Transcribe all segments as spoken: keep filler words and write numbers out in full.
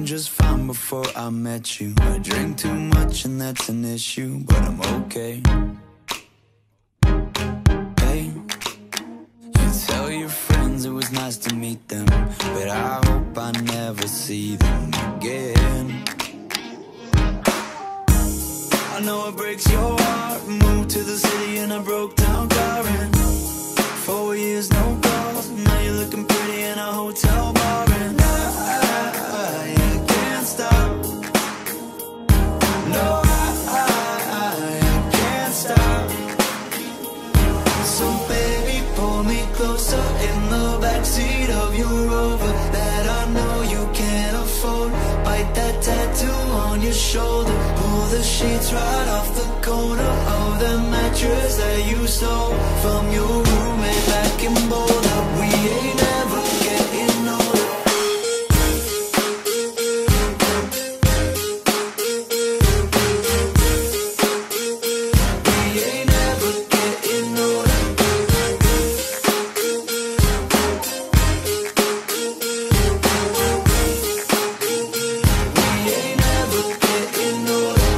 just fine before I met you. I drink too much and that's an issue, but I'm okay. Hey, you tell your friends it was nice to meet them, but I hope I never see them again. I know it breaks your heart. Moved to the city in a broke down car, and four years no calls. Now you're looking pretty in a hotel bar, and I, I, I can't stop. No, I, I, I can't stop. So baby, pull me closer in the backseat of your Rover that I know you can't afford. Bite that tattoo on your shoulder. Pull the sheets right off the corner of the mattress that you stole from your roommate back in Boulder. We ain't never getting older. We ain't never getting older. We ain't never getting older.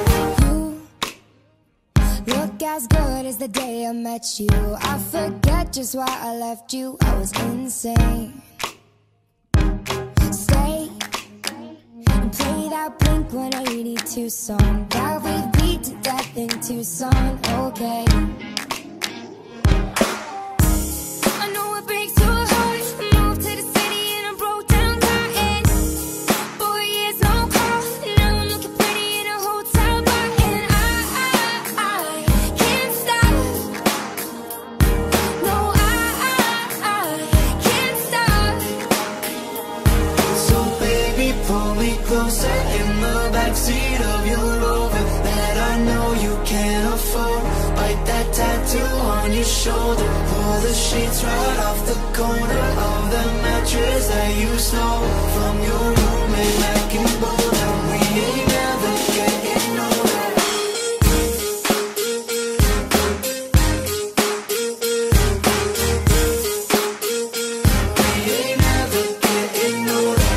You look as good as the day I met you. I forget just why I left you. I was insane. Stay and play that Blink one eighty-two song that we beat to death in Tucson. Okay. I know it breaks your heart. Moved to the city in a broke down car, and four years no call. Now I'm looking pretty in a hotel bar, and I, I, I can't stop. No, I, I, I can't stop. So baby, pull me closer in the backseat of your Rover that I know you can't afford. Bite that tattoo on your shoulder. Pull the sheets right off the corner of the mattress that you stole from your roommate back in Boulder. We ain't never getting older. We ain't never getting older.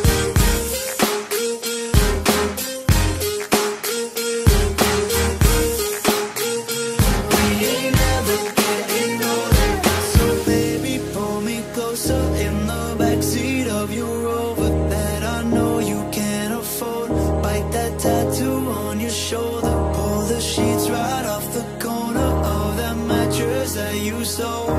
We ain't never getting older. So baby, pull me closer in the backseat of your Rover that I know you can't afford. Bite that tattoo on your shoulder. Pull the sheets right off the corner of that mattress that you stole